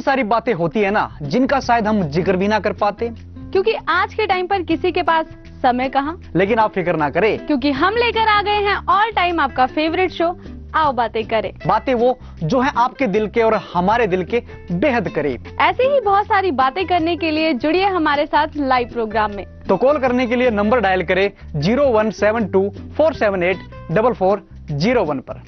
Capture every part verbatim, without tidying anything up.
सारी बातें होती है ना जिनका शायद हम जिक्र भी ना कर पाते, क्योंकि आज के टाइम पर किसी के पास समय कहाँ। लेकिन आप फिक्र ना करें, क्योंकि हम लेकर आ गए हैं ऑल टाइम आपका फेवरेट शो, आओ बातें करें। बातें वो जो है आपके दिल के और हमारे दिल के बेहद करीब। ऐसे ही बहुत सारी बातें करने के लिए जुड़िए हमारे साथ लाइव प्रोग्राम में। तो कॉल करने के लिए नंबर डायल करें zero one seven two four seven eight double four zero one पर।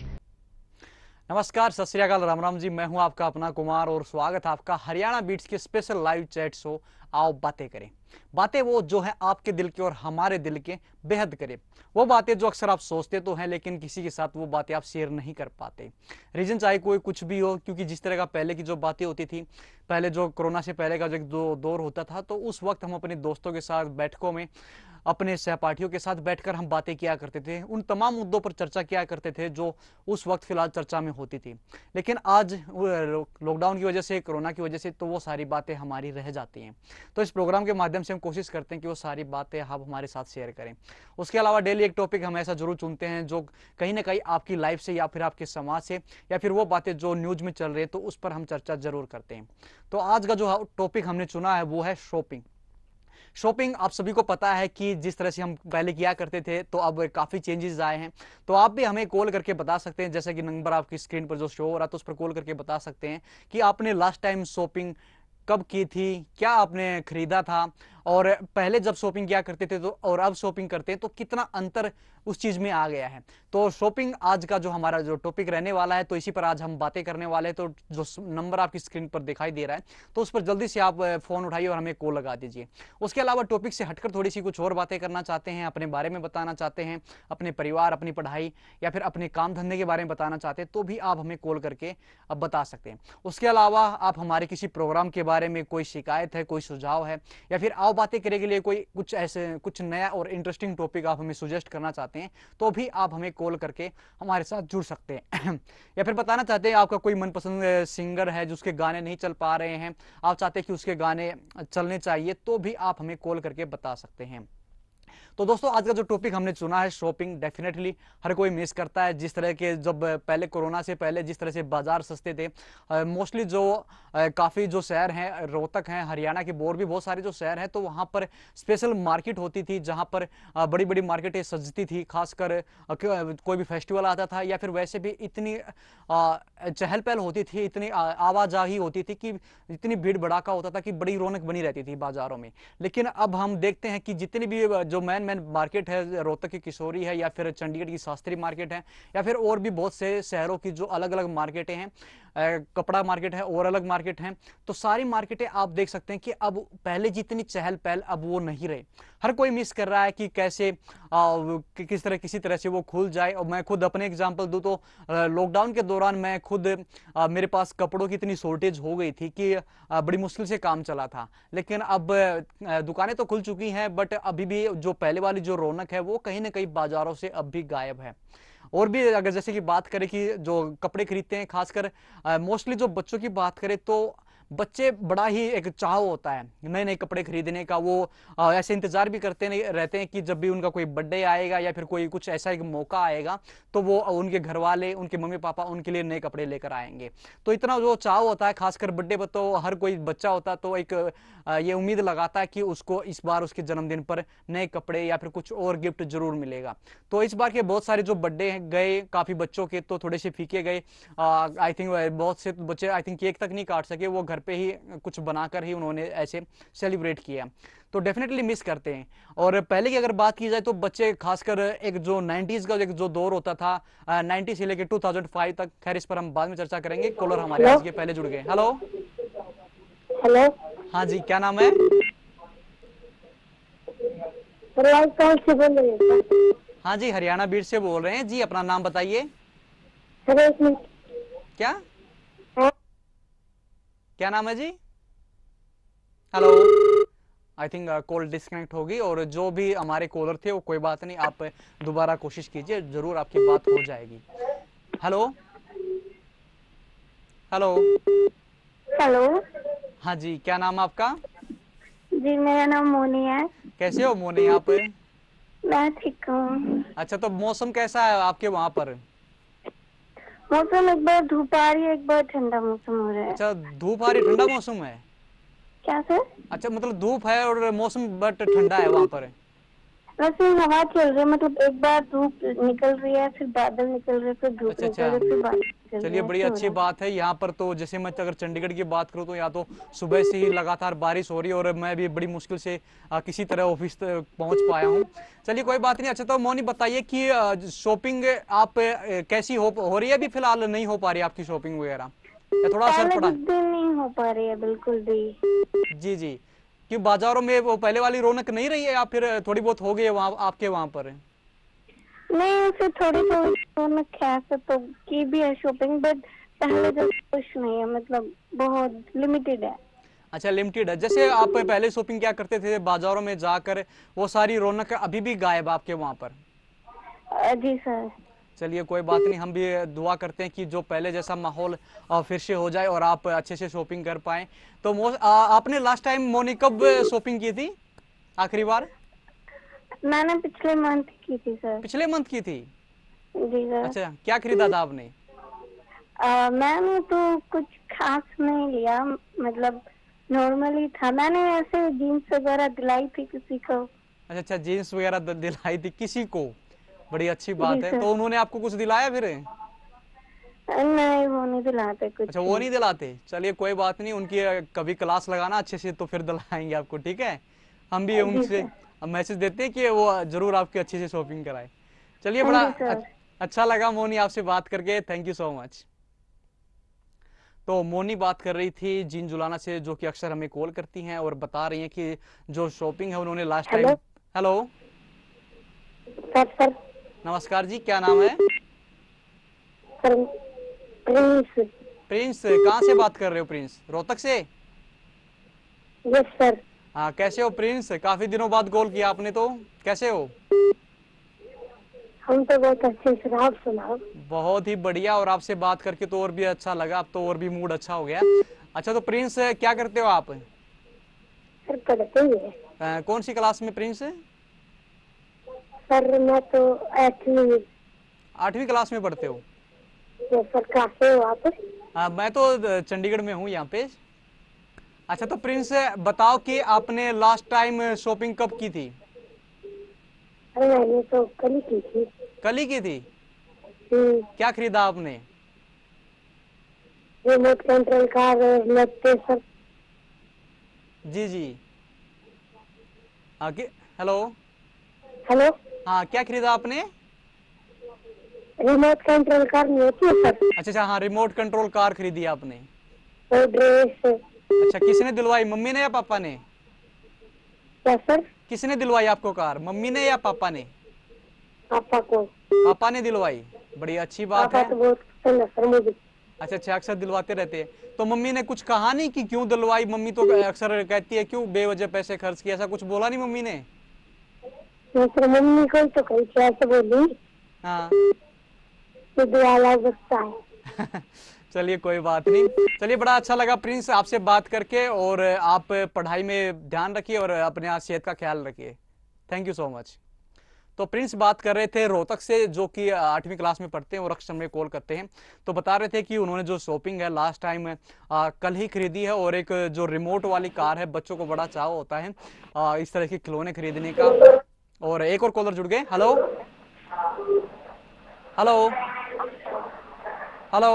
नमस्कार, सत श्री अकाल, राम राम जी। मैं हूं आपका अपना कुमार और स्वागत है आपका हरियाणा बीट्स के स्पेशल लाइव चैट शो आओ बातें करें। बातें वो जो है आपके दिल के और हमारे दिल के बेहद करीब। वो बातें जो अक्सर आप सोचते तो हैं लेकिन किसी के साथ वो बातें आप शेयर नहीं कर पाते। रीजन चाहे कोई कुछ भी हो, क्योंकि जिस तरह का पहले की जो बातें होती थी, पहले जो कोरोना से पहले का जो दौर होता था, तो उस वक्त हम अपने दोस्तों के साथ बैठकों में अपने सहपाठियों के साथ बैठकर हम बातें किया करते थे, उन तमाम मुद्दों पर चर्चा किया करते थे जो उस वक्त फिलहाल चर्चा में होती थी। लेकिन आज लॉकडाउन की वजह से, कोरोना की वजह से, तो वो सारी बातें हमारी रह जाती हैं। तो इस प्रोग्राम के माध्यम से हम कोशिश करते हैं कि वो सारी बातें आप हमारे साथ शेयर करें। उसके अलावा डेली एक टॉपिक हम ऐसा जरूर चुनते हैं जो कहीं ना कहीं आपकी लाइफ से या फिर आपके समाज से या फिर वो बातें जो न्यूज में चल रही है तो उस पर हम चर्चा जरूर करते हैं। तो आज का जो टॉपिक हमने चुना है वो है शॉपिंग। शॉपिंग आप सभी को पता है कि जिस तरह से हम पहले किया करते थे तो अब काफ़ी चेंजेस आए हैं। तो आप भी हमें कॉल करके बता सकते हैं, जैसे कि नंबर आपकी स्क्रीन पर जो शो हो रहा है तो उस पर कॉल करके बता सकते हैं कि आपने लास्ट टाइम शॉपिंग कब की थी, क्या आपने खरीदा था, और पहले जब शॉपिंग किया करते थे तो और अब शॉपिंग करते हैं तो कितना अंतर उस चीज में आ गया है। तो शॉपिंग आज का जो हमारा जो टॉपिक रहने वाला है, तो इसी पर आज हम बातें करने वाले हैं। तो जो नंबर आपकी स्क्रीन पर दिखाई दे रहा है तो उस पर जल्दी से आप फोन उठाइए और हमें कॉल लगा दीजिए। उसके अलावा टॉपिक से हटकर थोड़ी सी कुछ और बातें करना चाहते हैं, अपने बारे में बताना चाहते हैं, अपने परिवार, अपनी पढ़ाई या फिर अपने काम धंधे के बारे में बताना चाहते हैं तो भी आप हमें कॉल करके अब बता सकते हैं। उसके अलावा आप हमारे किसी प्रोग्राम के बारे में कोई शिकायत है, कोई सुझाव है, या फिर आओ बातें करने के लिए कोई कुछ ऐसे कुछ नया और इंटरेस्टिंग टॉपिक आप हमें सुजेस्ट करना चाहते हैं तो भी आप हमें कॉल करके हमारे साथ जुड़ सकते हैं। या फिर बताना चाहते हैं आपका कोई मनपसंद सिंगर है जिसके गाने नहीं चल पा रहे हैं, आप चाहते हैं कि उसके गाने चलने चाहिए, तो भी आप हमें कॉल करके बता सकते हैं। तो दोस्तों आज का जो टॉपिक हमने चुना है शॉपिंग, डेफिनेटली हर कोई मिस करता है। जिस तरह के जब पहले कोरोना से पहले जिस तरह से बाजार सस्ते थे, मोस्टली जो काफ़ी जो शहर हैं, रोहतक हैं, हरियाणा के और भी बहुत सारे जो शहर हैं, तो वहाँ पर स्पेशल मार्केट होती थी जहाँ पर बड़ी बड़ी मार्केटें सजती थी। खासकर कोई भी फेस्टिवल आता था या फिर वैसे भी इतनी चहल पहल होती थी, इतनी आवाजाही होती थी कि इतनी भीड़ भड़ाका होता था कि बड़ी रौनक बनी रहती थी बाजारों में। लेकिन अब हम देखते हैं कि जितनी भी जो मैन मैन मार्केट है, रोहतक की किशोरी है या फिर चंडीगढ़ की शास्त्री मार्केट है या फिर और भी बहुत से शहरों की जो अलग अलग मार्केटें हैं, कपड़ा मार्केट है और अलग मार्केट हैं, तो सारी मार्केटें आप देख सकते हैं कि अब पहले जितनी चहल पहल अब वो नहीं रही। हर कोई मिस कर रहा है कि कैसे आ, कि किस तरह किसी तरह से वो खुल जाए। और मैं खुद अपने एग्जांपल दूं तो लॉकडाउन के दौरान मैं खुद आ, मेरे पास कपड़ों की इतनी शॉर्टेज हो गई थी कि आ, बड़ी मुश्किल से काम चला था। लेकिन अब आ, दुकानें तो खुल चुकी हैं, बट अभी भी जो पहले वाली जो रौनक है वो कहीं ना कहीं बाजारों से अब भी गायब है। और भी अगर जैसे कि बात करें कि जो कपड़े खरीदते हैं, खासकर मोस्टली जो बच्चों की बात करें तो बच्चे बड़ा ही एक चाह होता है नए नए कपड़े खरीदने का। वो आ, ऐसे इंतजार भी करते नहीं रहते हैं कि जब भी उनका कोई बर्थडे आएगा या फिर कोई कुछ ऐसा एक मौका आएगा तो वो उनके घर वाले, उनके मम्मी पापा उनके लिए नए कपड़े लेकर आएंगे। तो इतना जो चाह होता है, खासकर बर्थडे पर तो हर कोई बच्चा होता है तो एक आ, ये उम्मीद लगाता है कि उसको इस बार उसके जन्मदिन पर नए कपड़े या फिर कुछ और गिफ्ट जरूर मिलेगा। तो इस बार के बहुत सारे जो बर्थडे गए काफी बच्चों के तो थोड़े से फीके गए। आई थिंक बहुत से बच्चे आई थिंक केक तक नहीं काट सके, वो घर पे ही कुछ बनाकर ही उन्होंने ऐसे सेलिब्रेट किया। तो डेफिनेटली मिस करते हैं। और पहले की अगर बात की जाए तो बच्चे खासकर एक जो नाइंटीज़ का एक जो दौर होता था, नाइंटी से लेकर टू थाउज़ेंड फाइव तक, खैर इस पर हम बाद में चर्चा करेंगे। कॉलर हमारे आज के पहले जुड़ गए। हेलो हेलो, हाँ जी, क्या नाम है? कौन से बोल रहे हैं? हाँ जी, हरियाणा बीट से बोल रहे हैं जी, अपना नाम बताइए। क्या हाँ? क्या नाम है जी? Hello, I think call disconnect होगी। और जो भी हमारे कॉलर थे वो कोई बात नहीं, आप दोबारा कोशिश कीजिए, जरूर आपकी बात हो जाएगी। हेलो हेलो हेलो, हाँ जी, क्या नाम है आपका? जी मेरा नाम मोनी है। कैसे हो मोनी आप? मैं ठीक हूँ। अच्छा, तो मौसम कैसा है आपके वहां पर? मौसम एक बार धूप आ रही है, एक बार ठंडा मौसम हो रहा है। अच्छा, धूप आ रही, ठंडा मौसम है। क्या सर? अच्छा, मतलब धूप है और मौसम बट ठंडा है वहां पर। वैसे हवा चल रही है, मतलब एक बार धूप निकल रही है, फिर बादल निकल रहे, फिर धूप अच्छा निकल रही, अच्छा, फिर बादल निकल रही चलिए है, बड़ी ऐसे हो अच्छी रहा बात है। यहाँ पर तो जैसे मैं अगर चंडीगढ़ की बात करूँ तो यहाँ तो सुबह से ही लगातार बारिश हो रही है और मैं भी बड़ी मुश्किल से आ, किसी तरह ऑफिस तक पहुँच पाया हूँ। चलिए कोई बात नहीं। अच्छा, तो मोनी बताइए कि आ, शॉपिंग आप आ, कैसी हो हो रही है? अभी फिलहाल नहीं हो पा रही है आपकी शॉपिंग वगैरह, या है। थोड़ा असर पहले पड़ा है? जितनी नहीं हो पा रही है बिल्कुल भी। जी जी, कि बाजारों में वो पहले वाली रौनक नहीं रही है या फिर थोड़ी बहुत हो गई है वहाँ आपके वहाँ पर? नहीं, फिर थोड़ी थोड़ी तो खैर से तो की भी है शॉपिंग, बट पहले जो कुछ नहीं है, मतलब बहुत लिमिटेड है। अच्छा, लिमिटेड है। जैसे आप पहले शॉपिंग क्या करते थे बाजारों में जाकर, वो सारी रौनक अभी भी गायब आपके वहां पर? अ, जी सर। चलिए कोई बात नहीं, हम भी दुआ करते हैं कि जो पहले जैसा माहौल अ, फिर से हो जाए और आप अच्छे से शॉपिंग कर पाएं। तो मो- आ, आपने लास्ट टाइम मोनी कब शॉपिंग की थी आखिरी बार? मैंने पिछले मंथ की थी सर। पिछले मंथ की थी? जी सर। अच्छा, क्या खरीदा था आपने? अ, मैंने तो कुछ खास नहीं लिया, मतलब नॉर्मली था। मैंने ऐसे जीन्स वगैरह दिलाई थी किसी को। अच्छा अच्छा, जीन्स वगैरह द- दिलाई थी किसी को, बड़ी अच्छी जी बात है। सर। तो उन्होंने आपको कुछ दिलाया फिर? नहीं, वो नहीं दिलाते कुछ अच्छा, वो भी। नहीं दिलाते। चलिए कोई बात नहीं, उनकी अ, कभी क्लास लगाना अच्छे से तो फिर दिलाएंगे आपको, ठीक है? हम भी जी उनसे सर। मैसेज देते हैं कि वो जरूर आपकी अच्छे से शॉपिंग कराए। चलिए, बड़ा जी अ- सर। अच्छा लगा मोनी आपसे बात करके, थैंक यू सो मच। तो मोनी बात कर रही थी जीन जुलाना से, जो कि अक्सर हमें कॉल करती हैं और बता रही हैं कि जो शॉपिंग है उन्होंने last hello time. Hello, sir. Sir. नमस्कार जी, क्या नाम है? Sir please. प्रिंस, कहाँ से बात कर रहे हो प्रिंस? रोहतक से? Yes sir. हाँ, कैसे हो प्रिंस? काफी दिनों बाद कॉल किया आपने, तो कैसे हो? हम तो बहुत अच्छे से, आप सुनाओ। बहुत ही बढ़िया, और आपसे बात करके तो और भी अच्छा लगा, अब तो और भी मूड अच्छा हो गया। अच्छा, तो प्रिंस क्या करते हो आप? सर पढ़ते ही है। अ, कौन सी क्लास में प्रिंस? सर मैं तो एक्चुअली। आठवीं क्लास में पढ़ते हो? सर कहाँ से हो आप? अ, मैं तो अ, चंडीगढ़ में हूँ यहाँ पे। अच्छा, तो प्रिंस बताओ कि आपने लास्ट टाइम शॉपिंग कब की थी? अरे मैंने तो कल ही की थी। कल ही की थी? हम्म, क्या खरीदा आपने? रिमोट कंट्रोल कार और लगते सर। जी जी, हाँ, कि हेलो, हेलो। हाँ, क्या खरीदा आपने? रिमोट कंट्रोल कार नहीं होती है सर? अच्छा अच्छा, हाँ, रिमोट कंट्रोल कार खरीदी आपने। वो ड्रेस। अच्छा, किसने दिलवाई, मम्मी ने या पापा ने? क्या सर? किसने दिलवाई आपको कार, मम्मी ने या पापा ने? पापा को। पापा ने दिलवाई, बड़ी अच्छी बात पापा है। तो बहुत पसंद है सर मुझे। अच्छा अच्छा, अक्सर दिलवाते रहते हैं। तो मम्मी ने कुछ कहा नहीं कि क्यों दिलवाई? मम्मी तो अक्सर कहती है क्यों बेवजह पैसे खर्च किए, ऐसा कुछ बोला नहीं मम्मी ने? मैं सर मम्मी को ही तो कही थी, ऐसे बोली हाँ। कि दुआला बचता है। चलिए कोई बात नहीं। चलिए, बड़ा अच्छा लगा प्रिंस आपसे बात करके, और आप पढ़ाई में ध्यान रखिए और अपने सेहत का ख्याल रखिए। Thank you so much. तो प्रिंस बात कर रहे थे रोहतक से, जो कि आठवीं क्लास में पढ़ते हैं और अक्सर में कॉल करते हैं। तो बता रहे थे कि उन्होंने जो शॉपिंग है लास्ट टाइम कल ही खरीदी है, और एक जो रिमोट वाली कार है, बच्चों को बड़ा चाव होता है आ, इस तरह के खिलौने खरीदने का। और एक और कॉलर जुड़ गए। Hello hello hello,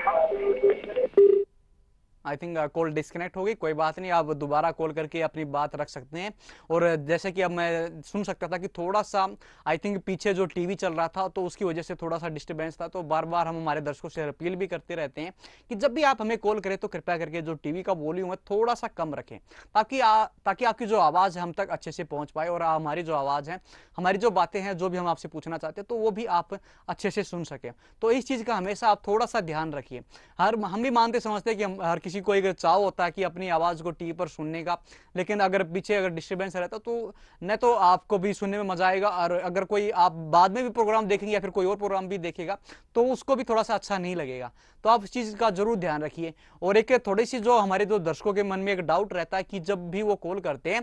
I think call disconnect हो गई, कोई बात नहीं, आप दोबारा कॉल करके अपनी बात रख सकते हैं। और जैसे कि अब मैं सुन सकता था कि थोड़ा सा आई थिंक पीछे जो टीवी चल रहा था, तो उसकी वजह से थोड़ा सा डिस्टर्बेंस था। तो बार बार हम हमारे दर्शकों से अपील भी करते रहते हैं कि जब भी आप हमें कॉल करें तो कृपया करके जो टीवी का वॉल्यूम है थोड़ा सा कम रखें, ताकि आ, ताकि आपकी जो आवाज़ है हम तक अच्छे से पहुंच पाए, और हमारी जो आवाज़ है, हमारी जो बातें हैं, जो भी हम आपसे पूछना चाहते हैं, तो वो भी आप अच्छे से सुन सकें। तो इस चीज़ का हमेशा आप थोड़ा सा ध्यान रखिए। हर हम भी मानते समझते हैं कि हम हर किसी को एक चाव होता है कि अपनी आवाज़ को टीवी पर सुनने का, लेकिन अगर पीछे अगर डिस्टर्बेंस रहता तो न तो आपको भी सुनने में मजा आएगा, और अगर कोई आप बाद में भी प्रोग्राम देखेंगे या फिर कोई और प्रोग्राम भी देखेगा तो उसको भी थोड़ा सा अच्छा नहीं लगेगा। तो आप इस चीज़ का जरूर ध्यान रखिए। और एक थोड़ी सी जो हमारे जो दर्शकों के मन में एक डाउट रहता है कि जब भी वो कॉल करते हैं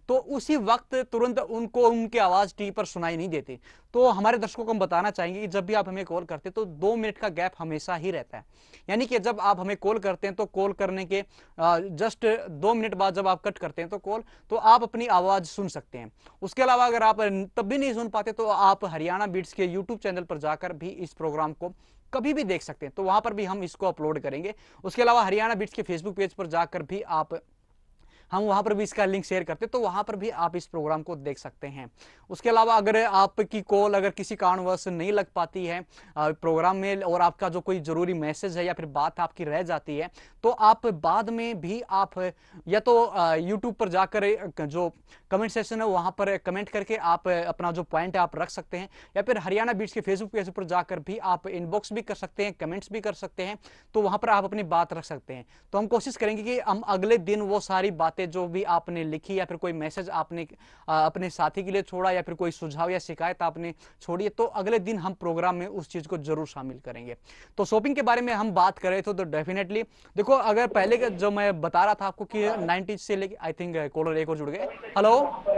तो उसी वक्त तुरंत उनको उनकी आवाज टीवी पर सुनाई नहीं देती। तो हमारे दर्शकों को हम बताना चाहेंगे कि जब भी आप हमें कॉल करते हैं तो दो मिनट का गैप हमेशा ही रहता है, यानी कि जब आप हमें कॉल करते हैं तो कॉल करने के जस्ट दो मिनट बाद जब आप कट करते हैं तो कॉल, तो आप अपनी आवाज सुन सकते हैं। उसके अलावा अगर आप तब भी नहीं सुन पाते तो आप हरियाणा बीट्स के यूट्यूब चैनल पर जाकर भी इस प्रोग्राम को कभी भी देख सकते हैं, तो वहां पर भी हम इसको अपलोड करेंगे। उसके अलावा हरियाणा बीट्स के फेसबुक पेज पर जाकर भी आप हम वहां पर भी इसका लिंक शेयर करते हैं, तो वहां पर भी आप इस प्रोग्राम को देख सकते हैं। उसके अलावा अगर आपकी कॉल अगर किसी कारणवश नहीं लग पाती है प्रोग्राम में और आपका जो कोई जरूरी मैसेज है या फिर बात आपकी रह जाती है, तो आप बाद में भी आप या तो यूट्यूब पर जाकर जो कमेंट सेक्शन है वहां पर कमेंट करके आप अपना जो पॉइंट है आप रख सकते हैं, या फिर हरियाणा बीट्स के फेसबुक पेज पर जाकर भी आप इनबॉक्स भी कर सकते हैं, कमेंट्स भी कर सकते हैं, तो वहां पर आप अपनी बात रख सकते हैं। तो हम कोशिश करेंगे कि हम अगले दिन वो सारी बातें जो भी आपने लिखी या फिर कोई मैसेज आपने आ, अपने साथी के लिए छोड़ा या फिर कोई सुझाव या शिकायत आपने छोड़ी है, तो अगले दिन हम प्रोग्राम में उस चीज को जरूर शामिल करेंगे। तो शॉपिंग के बारे में हम बात कर रहे थे, तो डेफिनेटली देखो, अगर पहले का जो मैं बता रहा था आपको कि नाइनटीज से लेके आई थिंक कॉलर एक और जुड़ गए। Hello,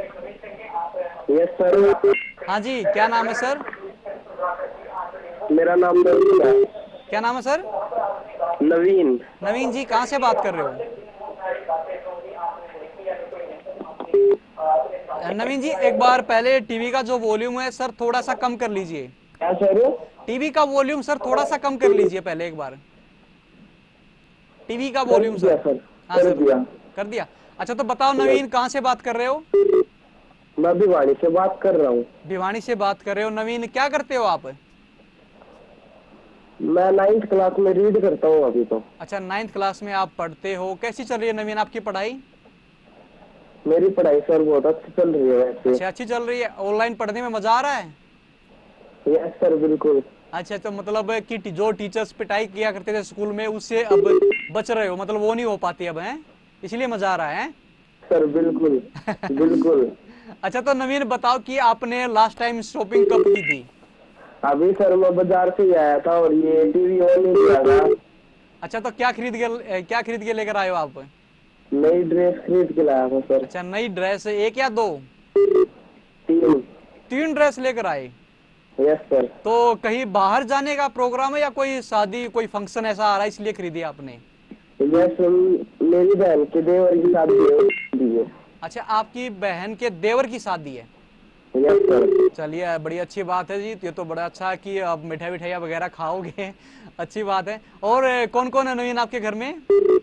yes sir. हाँ जी, क्या नाम है सर? मेरा नाम नवीन है। क्या नाम है सर? नवीन। नवीन जी, कहाँ से बात कर रहे हो? नवीन जी, एक बार पहले टीवी का जो वॉल्यूम है सर थोड़ा सा कम कर लीजिए। क्या सर? टीवी का वॉल्यूम सर थोड़ा सा कम कर लीजिए पहले एक बार, टीवी का वॉल्यूम सर। सर हाँ कर सर, दिया। कर दिया। अच्छा, तो बताओ नवीन, कहाँ से बात कर रहे हो? मैं भिवानी से बात कर रहा हूँ। भिवानी से बात कर रहे हो। नवीन, क्या करते हो आप? मैं नाइन्थ क्लास में रीड करता हूँ अभी तो। अच्छा, नाइन्थ क्लास में आप पढ़ते हो। कैसी चल रही है नवीन आपकी पढ़ाई? मेरी पढ़ाई सर बहुत अच्छी चल रही है वैसे। अच्छा, अच्छी चल रही है। ऑनलाइन पढ़ने में मजा आ रहा है? यस सर, बिल्कुल। अच्छा, तो मतलब कि जो टीचर्स पिटाई किया करते थे स्कूल में उससे अब बच रहे हो, मतलब वो नहीं हो पाती अब, है इसलिए मजा आ रहा है सर? बिल्कुल बिल्कुल। अच्छा, तो नवीन बताओ कि आपने लास्ट टाइम शॉपिंग कब की थी? अभी सर मैं बाजार से आया था और ये टीवी ऑन नहीं किया था। अच्छा, तो क्या खरीद के क्या खरीद के लेकर आए हो आप? नई ड्रेस खरीद के लाया था सर। अच्छा, नई ड्रेस, एक या दो? तीन। तीन ड्रेस लेकर आए? Yes sir. तो कहीं बाहर जाने का प्रोग्राम है या कोई शादी कोई फंक्शन ऐसा आ रहा है इसलिए खरीदी आपने? यस, मेरी बहन के देवर की शादी है। अच्छा, आपकी बहन के देवर की शादी है? Yes sir. चलिए, बड़ी अच्छी बात है जी, ये तो बड़ा अच्छा कि आप मिठाई मिठाइयाँ वगैरह खाओगे अच्छी बात है। और कौन कौन है नवीन आपके घर में?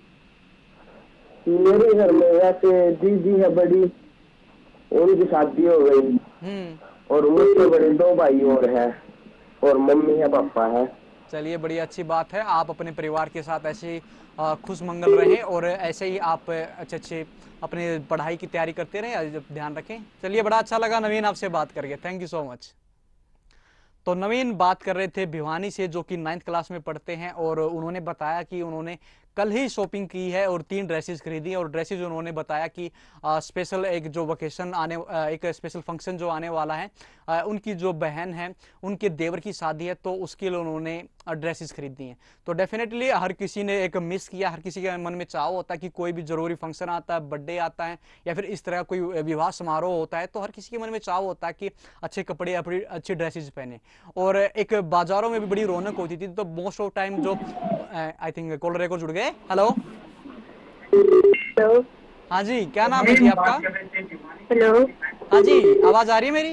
मेरे घर में वैसे दीदी है बड़ी, उनकी शादी हो गई, हम्म और मुझसे बड़े दो भाई और हैं, और मम्मी है पापा है। चलिए, बड़ी अच्छी बात है। आप अपने परिवार के साथ ऐसे खुश मंगल रहें और ऐसे ही आप अच्छे अच्छे अपने पढ़ाई की तैयारी करते रहें, ध्यान रखें। चलिए, बड़ा अच्छा लगा नवीन आपसे बात करके, थैंक यू सो मच। तो नवीन बात कर रहे थे भिवानी से, जो कि नाइन्थ क्लास में पढ़ते हैं, और उन्होंने बताया कि उन्होंने कल ही शॉपिंग की है और तीन ड्रेसेस खरीदी। और ड्रेसेस उन्होंने बताया कि आ, स्पेशल एक जो वेकेशन आने आ, एक स्पेशल फंक्शन जो आने वाला है, आ, उनकी जो बहन है उनके देवर की शादी है, तो उसके लिए उन्होंने ड्रेसेस खरीदी हैं। तो डेफिनेटली हर किसी ने एक मिस किया, हर किसी के मन में चाव होता है कि कोई भी जरूरी फंक्शन आता है, बर्थडे आता है या फिर इस तरह कोई विवाह समारोह होता है, तो हर किसी के मन में चाव होता है कि अच्छे कपड़े या फिर अच्छी ड्रेसेस पहने। और एक बाजारों में भी बड़ी रौनक होती थी। तो मोस्ट ऑफ टाइम जो आई थिंक कॉलर एक और जुड़ गए। Hello hello. हाँ जी, क्या नाम है जी आपका? हेलो। हाँ जी, आवाज आ रही है मेरी?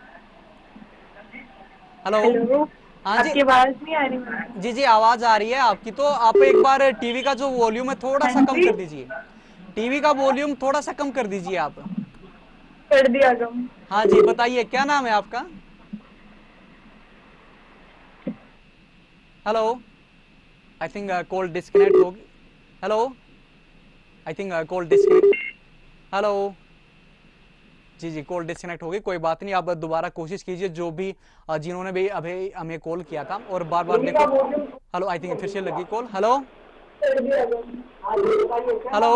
हेलो। हेलो। हाँ जी, आपकी आवाज नहीं आ रही? जी जी आवाज आ रही है आपकी। तो आप एक बार टीवी का जो वॉल्यूम है थोड़ा सा कम कर दीजिए, टीवी का वॉल्यूम थोड़ा सा कम कर दीजिए आप। कर दिया कम। हाँ जी, बताइए क्या नाम है आपका? Hello, I think call disconnect होगी। Hello, I think call disconnect. Hello, जी जी कॉल डिस्कनेक्ट होगी, कोई बात नहीं, आप दोबारा कोशिश कीजिए, जो भी जिन्होंने भी अभी हमें कॉल किया था। और बार बार देखो। हेलो, आई थिंक फिर से लगी कॉल। हेलो हेलो,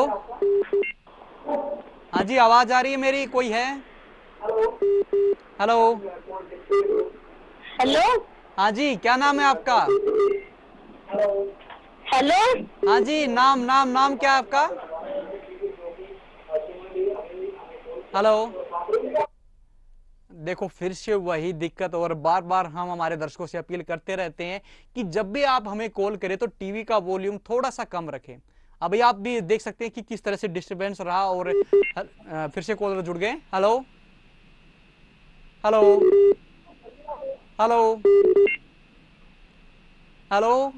हाँ जी, आवाज आ रही है मेरी? कोई है? Hello hello. हाँ जी, क्या नाम है आपका? हेलो। हाँ जी, नाम नाम नाम क्या है आपका? हेलो। देखो फिर से वही दिक्कत, और बार बार हम हमारे दर्शकों से अपील करते रहते हैं कि जब भी आप हमें कॉल करें तो टीवी का वॉल्यूम थोड़ा सा कम रखें। अभी आप भी देख सकते हैं कि किस तरह से डिस्टरबेंस रहा। और अ, फिर से कॉलर जुड़ गए। Hello hello hello hello.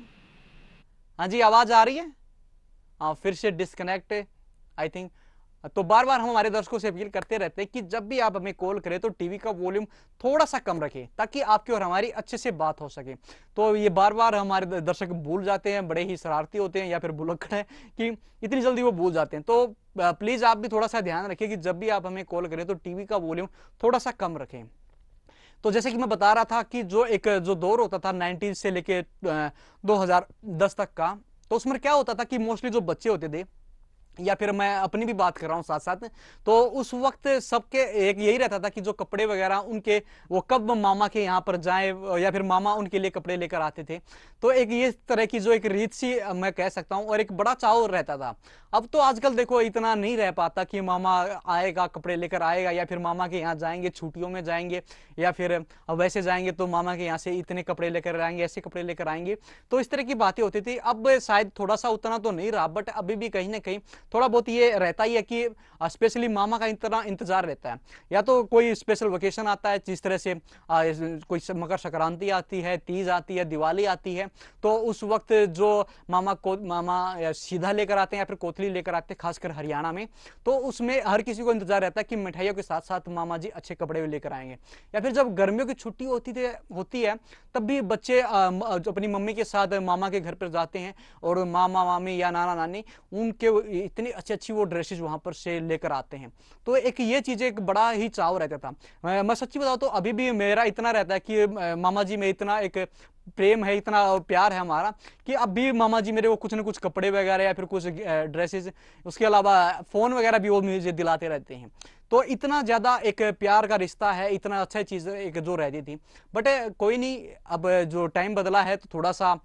हाँ जी, आवाज आ रही है? हाँ, फिर से डिस्कनेक्ट आई थिंक। तो बार बार हम हमारे दर्शकों से अपील करते रहते हैं कि जब भी आप हमें कॉल करें तो टीवी का वॉल्यूम थोड़ा सा कम रखें, ताकि आपकी और हमारी अच्छे से बात हो सके। तो ये बार बार हमारे दर्शक भूल जाते हैं, बड़े ही शरारती होते हैं या फिर भुलक्कड़ हैं कि इतनी जल्दी वो भूल जाते हैं। तो प्लीज आप भी थोड़ा सा ध्यान रखें कि जब भी आप हमें कॉल करें तो टीवी का वॉल्यूम थोड़ा सा कम रखें। तो जैसे कि मैं बता रहा था कि जो एक जो दौर होता था नाइनटीज से लेके दो हज़ार दस तक का, तो उसमें क्या होता था कि मोस्टली जो बच्चे होते थे, या फिर मैं अपनी भी बात कर रहा हूं साथ साथ, तो उस वक्त सबके एक यही रहता था कि जो कपड़े वगैरह उनके वो कब मामा के यहाँ पर जाएं, या फिर मामा उनके लिए कपड़े लेकर आते थे। तो एक ये तरह की जो एक रीत सी मैं कह सकता हूं, और एक बड़ा चाव रहता था। अब तो आजकल देखो इतना नहीं रह पाता कि मामा आएगा कपड़े लेकर आएगा, या फिर मामा के यहाँ जाएंगे छुट्टियों में जाएंगे, या फिर वैसे जाएंगे तो मामा के यहाँ से इतने कपड़े लेकर आएंगे, ऐसे कपड़े लेकर आएंगे। तो इस तरह की बातें होती थी। अब शायद थोड़ा सा उतना तो नहीं रहा, बट अभी भी कहीं ना कहीं थोड़ा बहुत ये रहता ही है कि स्पेशली मामा का इतना इंतजार रहता है। या तो कोई स्पेशल वेकेशन आता है, जिस तरह से आ, कोई मकर संक्रांति आती है, तीज आती है, दिवाली आती है, तो उस वक्त जो मामा को मामा सीधा लेकर आते हैं या फिर कोतली लेकर आते हैं, खासकर हरियाणा में, तो उसमें हर किसी को इंतजार रहता है कि मिठाइयों के साथ साथ मामा जी अच्छे कपड़े भी लेकर आएंगे। या फिर जब गर्मियों की छुट्टी होती थी होती है तब भी बच्चे जो अपनी मम्मी के साथ मामा के घर पर जाते हैं, और मामा मामी या नाना नानी उनके इतनी अच्छी अच्छी वो ड्रेसेस वहां पर से लेकर आते हैं। तो एक ये चीज एक बड़ा ही चाव रहता था। मैं, मैं सच्ची बताऊं तो अभी भी मेरा इतना रहता है कि मामा जी में इतना एक प्रेम है, इतना प्यार है हमारा, कि अब भी मामा जी मेरे को कुछ ना कुछ कपड़े वगैरह या फिर कुछ ड्रेसेस, उसके अलावा फोन वगैरह भी वो मुझे दिलाते रहते हैं। तो इतना ज्यादा एक प्यार का रिश्ता है, इतना अच्छा चीज एक जो रहती थी। बट कोई नहीं, अब जो टाइम बदला है तो थोड़ा सा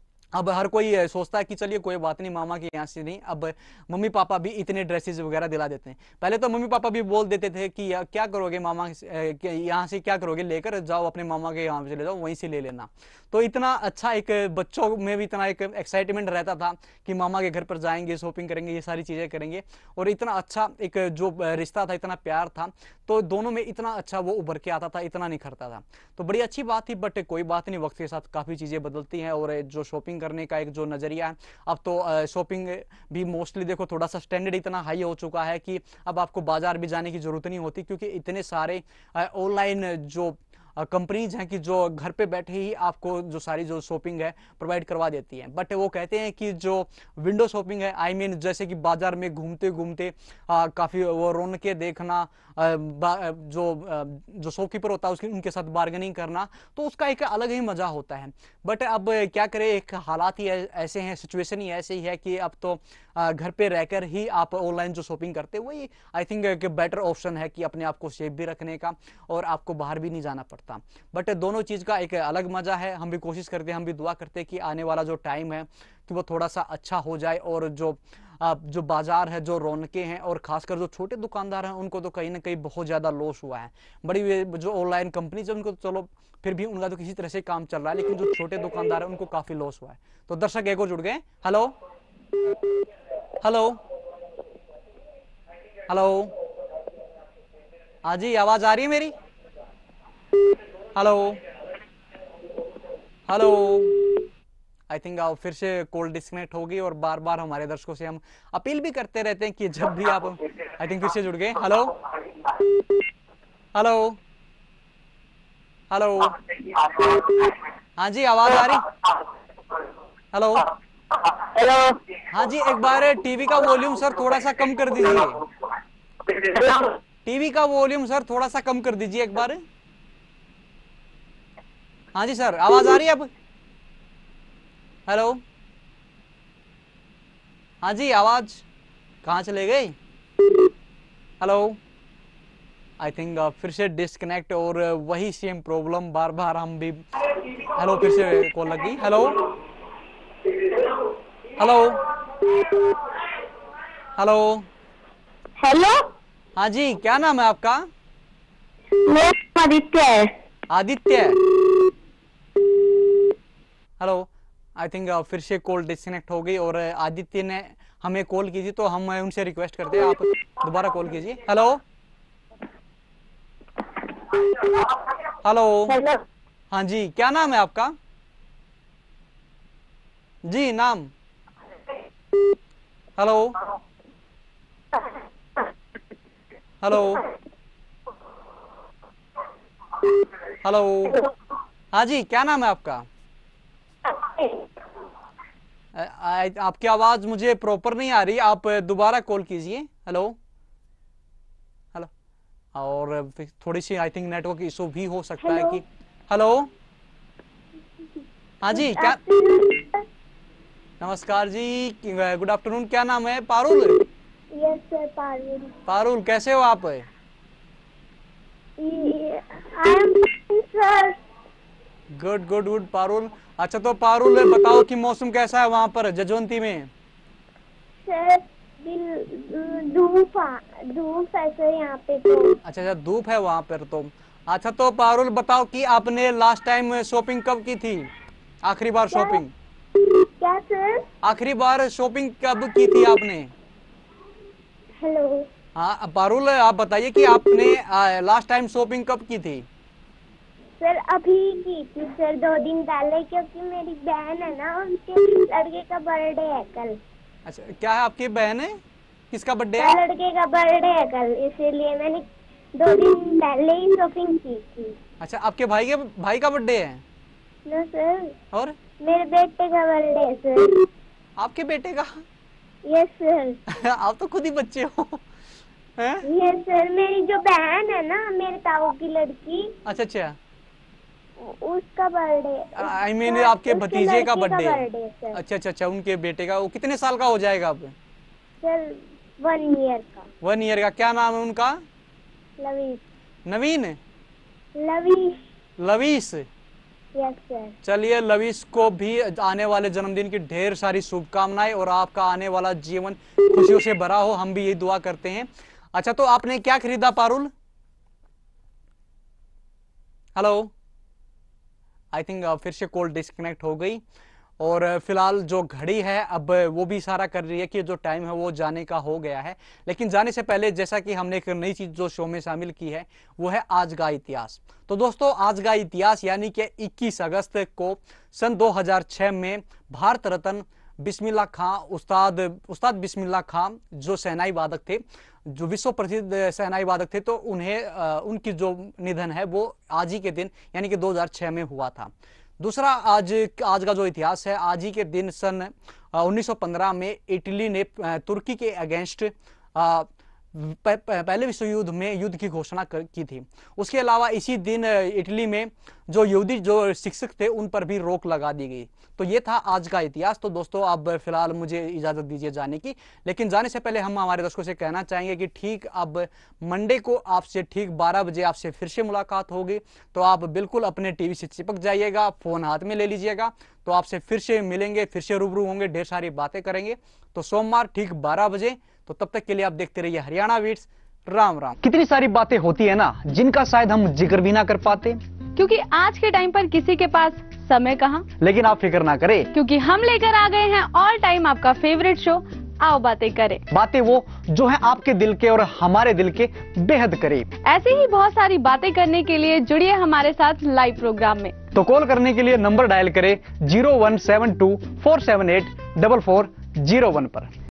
अब हर कोई सोचता है कि चलिए कोई बात नहीं, मामा के यहाँ से नहीं, अब मम्मी पापा भी इतने ड्रेसेस वगैरह दिला देते हैं। पहले तो मम्मी पापा भी बोल देते थे कि क्या करोगे मामा यहाँ से, क्या करोगे, लेकर जाओ अपने मामा के यहाँ चले जाओ, वहीं से ले लेना। तो इतना अच्छा एक बच्चों में भी इतना एक एक्साइटमेंट रहता था कि मामा के घर पर जाएंगे, शॉपिंग करेंगे, ये सारी चीजें करेंगे। और इतना अच्छा एक जो रिश्ता था, इतना प्यार था, तो दोनों में इतना अच्छा वो उभर के आता था, इतना निखरता था। तो बड़ी अच्छी बात थी। बट कोई बात नहीं, वक्त के साथ काफी चीजें बदलती हैं, और जो शॉपिंग करने का एक जो नजरिया है, अब तो शॉपिंग भी मोस्टली देखो थोड़ा सा स्टैंडर्ड इतना हाई हो चुका है कि अब आपको बाजार भी जाने की जरूरत नहीं होती, क्योंकि इतने सारे ऑनलाइन जो कंपनीज हैं कि जो घर पे बैठे ही आपको जो सारी जो शॉपिंग है प्रोवाइड करवा देती है। बट वो कहते हैं कि जो विंडो शॉपिंग है, आई I मीन mean, जैसे कि बाजार में घूमते घूमते काफी वो रौनकें देखना, आ, जो आ, जो शॉपकीपर होता है उसके उनके साथ बार्गेनिंग करना, तो उसका एक अलग ही मजा होता है। बट अब क्या करें, एक हालात ही ऐसे हैं, सिचुएशन ही ऐसे ही है कि अब तो आ, घर पे रहकर ही आप ऑनलाइन जो शॉपिंग करते हैं वही आई थिंक एक बेटर ऑप्शन है कि अपने आप को सेफ भी रखने का, और आपको बाहर भी नहीं जाना पड़ता। बट दोनों चीज का एक अलग मजा है। हम भी कोशिश करते हैं, हम भी दुआ करते हैं कि आने वाला जो टाइम है कि वो थोड़ा सा अच्छा हो जाए, और जो जो बाजार है, जो रौनकें हैं, और खासकर जो छोटे दुकानदार हैं उनको तो कहीं ना कहीं बहुत ज्यादा लॉस हुआ है। बड़ी जो ऑनलाइन कंपनीज है उनको तो चलो फिर भी उनका तो किसी तरह से काम चल रहा है, लेकिन जो छोटे दुकानदार हैं उनको काफी लॉस हुआ है। तो दर्शक एक और जुड़ गए। हेलो हेलो हेलो, हाँ जी, आवाज आ रही है मेरी? हेलो हेलो, आई थिंक आप फिर से कॉल डिस्कनेक्ट होगी, और बार बार हमारे दर्शकों से हम अपील भी करते रहते हैं कि जब भी आप, आई थिंक फिर से जुड़ गए। हेलो हेलो हेलो, हाँ जी, आवाज आ रही? Hello hello. हाँ जी, एक बार टीवी का वॉल्यूम सर थोड़ा सा कम कर दीजिए। टीवी का वॉल्यूम सर थोड़ा सा कम कर दीजिए एक बार। हाँ जी सर, आवाज आ रही है अब? हेलो, हाँ जी, आवाज कहाँ चले गई? हेलो, आई थिंक फिर से डिस्कनेक्ट, और वही सेम प्रॉब्लम बार बार हम भी। हेलो, फिर से कॉल लग गई। Hello hello hello hello. हाँ जी, क्या नाम है आपका? मेरा नाम आदित्य है। आदित्य। हेलो, आई थिंक फिर से कॉल डिस्कनेक्ट हो गई और आदित्य ने हमें कॉल की थी, तो हम उनसे रिक्वेस्ट करते हैं आप दोबारा कॉल कीजिए। हेलो हेलो हेलो, हाँ जी, क्या नाम है आपका? जी, नाम। हेलो हेलो हेलो हाँ जी, क्या नाम है आपका? आ, आ, आपकी आवाज मुझे प्रॉपर नहीं आ रही, आप दोबारा कॉल कीजिए। हेलो हेलो और फिर थोड़ी सी आई थिंक नेटवर्क इशू भी हो सकता है कि। हेलो हाँ जी, क्या? नमस्कार जी, गुड आफ्टरनून। क्या नाम है? पारुल। Yes sir, Parul. पारुल, कैसे हो आप? I am sir. Good good good Parul. अच्छा, तो पारुल बताओ कि मौसम कैसा है वहां पर जजवंती में? सर दिल धूप आ- धूप है सर यहाँ पे तो। अच्छा अच्छा, धूप है वहां पर तो। अच्छा, तो पारुल बताओ कि आपने लास्ट टाइम शॉपिंग कब की थी? आखिरी बार क्या शॉपिंग क्या सर? आखिरी बार शॉपिंग कब की थी आपने? हेलो हाँ पारुल, आप बताइए कि आपने लास्ट टाइम शॉपिंग कब की थी? सर, अभी की थी सर, दो दिन पहले, क्योंकि मेरी बहन है ना, उनके लड़के का बर्थडे है कल। अच्छा, क्या है आपकी बहन है? किसका बर्थडे कल है? लड़के का बर्थडे है कल, इसीलिए मैंने दो दिन पहले ही शॉपिंग की थी। अच्छा, आपके भाई के भाई का बर्थडे है? नो सर, और मेरे बेटे का बर्थडे है सर। आपके बेटे का? Yes sir. आप तो खुद ही बच्चे हो हैं? यस सर, मेरी जो बहन है ना, मेरे ताऊ की लड़की, अच्छा अच्छा, उसका बर्थडे, आई मीन आपके उसके भतीजे का लड़के का बर्थडे है? बर्थडे है सर। अच्छा अच्छा अच्छा, उनके बेटे का। वो कितने साल का हो जाएगा अब? सर वन ईयर का। वन ईयर का। क्या नाम है उनका? लवीश। नवीन? लवीश। लवीश? Yes sir. चलिए, लवीश को भी आने वाले जन्मदिन की ढेर सारी शुभकामनाएं और आपका आने वाला जीवन खुशियों से भरा हो, हम भी यही दुआ करते हैं। अच्छा, तो आपने क्या खरीदा पारुल? हेलो, आई थिंक फिर से कॉल डिस्कनेक्ट हो गई और फिलहाल जो घड़ी है अब वो भी इशारा कर रही है कि जो टाइम है वो जाने का हो गया है। लेकिन जाने से पहले जैसा कि हमने एक नई चीज जो शो में शामिल की है वो है आज का इतिहास। तो दोस्तों, आज का इतिहास यानी कि इक्कीस अगस्त को सन दो हज़ार छह में भारत रत्न बिस्मिल्लाह खां, उस्ताद उस्ताद बिस्मिल्लाह खां जो शहनाई वादक थे, जो विश्व प्रसिद्ध शहनाई वादक थे, तो उन्हें उनकी जो निधन है वो आज ही के दिन यानी कि दो हज़ार छह में हुआ था। दूसरा, आज आज का जो इतिहास है, आज ही के दिन सन उन्नीस सौ पंद्रह में इटली ने तुर्की के अगेंस्ट पहले विश्व युद्ध में युद्ध की घोषणा की थी। उसके अलावा इसी दिन इटली में जो यहूदी जो शिक्षक थे उन पर भी रोक लगा दी गई। तो ये था आज का इतिहास। तो दोस्तों, अब फिलहाल मुझे इजाजत दीजिए जाने की, लेकिन जाने से पहले हम हमारे दर्शकों से कहना चाहेंगे कि ठीक अब मंडे को आपसे ठीक बारह बजे आपसे फिर से मुलाकात होगी। तो आप बिल्कुल अपने टीवी से चिपक जाइएगा, फोन हाथ में ले लीजिएगा, तो आपसे फिर से मिलेंगे, फिर से रूबरू होंगे, ढेर सारी बातें करेंगे। तो सोमवार ठीक बारह बजे। तो तब तक के लिए आप देखते रहिए हरियाणा बीट्स। राम राम। कितनी सारी बातें होती है ना जिनका शायद हम जिक्र भी ना कर पाते, क्योंकि आज के टाइम पर किसी के पास समय कहाँ, लेकिन आप फिक्र ना करें, क्योंकि हम लेकर आ गए हैं ऑल टाइम आपका फेवरेट शो आओ बातें करें। बातें वो जो है आपके दिल के और हमारे दिल के बेहद करीब। ऐसी ही बहुत सारी बातें करने के लिए जुड़िए हमारे साथ लाइव प्रोग्राम में। तो कॉल करने के लिए नंबर डायल करें zero one seven two four seven eight double four zero one पर।